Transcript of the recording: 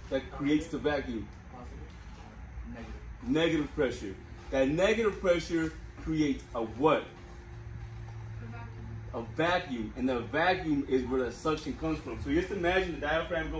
that creates the vacuum? Positive. Negative. Negative pressure. That negative pressure creates a what? A vacuum. And the vacuum is where the suction comes from. So just imagine the diaphragm going